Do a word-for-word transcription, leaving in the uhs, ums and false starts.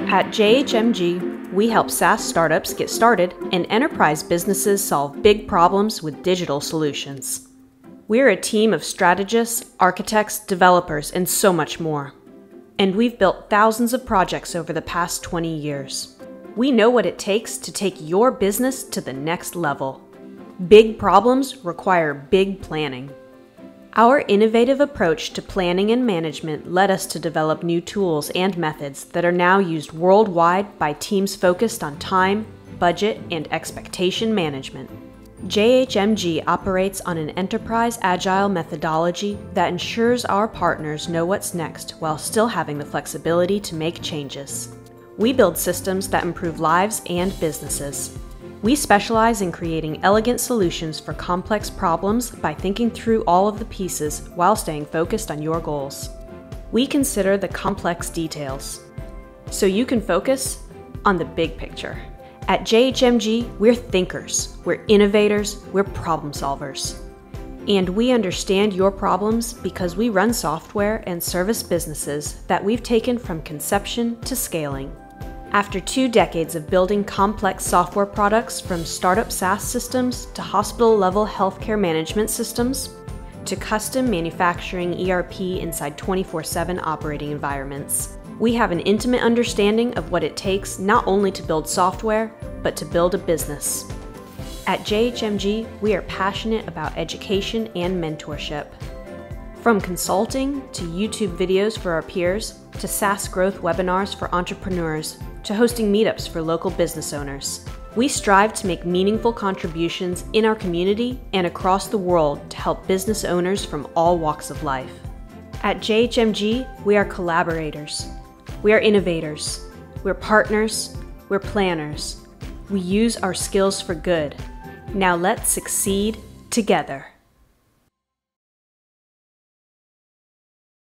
At J H M G, we help SaaS startups get started and enterprise businesses solve big problems with digital solutions. We're a team of strategists, architects, developers, and so much more. And we've built thousands of projects over the past twenty years. We know what it takes to take your business to the next level. Big problems require big planning. Our innovative approach to planning and management led us to develop new tools and methods that are now used worldwide by teams focused on time, budget, and expectation management. J H M G operates on an enterprise agile methodology that ensures our partners know what's next while still having the flexibility to make changes. We build systems that improve lives and businesses. We specialize in creating elegant solutions for complex problems by thinking through all of the pieces while staying focused on your goals. We consider the complex details, so you can focus on the big picture. At J H M G, we're thinkers, we're innovators, we're problem solvers. And we understand your problems because we run software and service businesses that we've taken from conception to scaling. After two decades of building complex software products from startup SaaS systems to hospital-level healthcare management systems to custom manufacturing E R P inside twenty-four seven operating environments, we have an intimate understanding of what it takes not only to build software, but to build a business. At J H M G, we are passionate about education and mentorship. From consulting to YouTube videos for our peers, to SaaS growth webinars for entrepreneurs, to hosting meetups for local business owners, we strive to make meaningful contributions in our community and across the world to help business owners from all walks of life. At J H M G, we are collaborators. We are innovators. We're partners. We're planners. We use our skills for good. Now let's succeed together.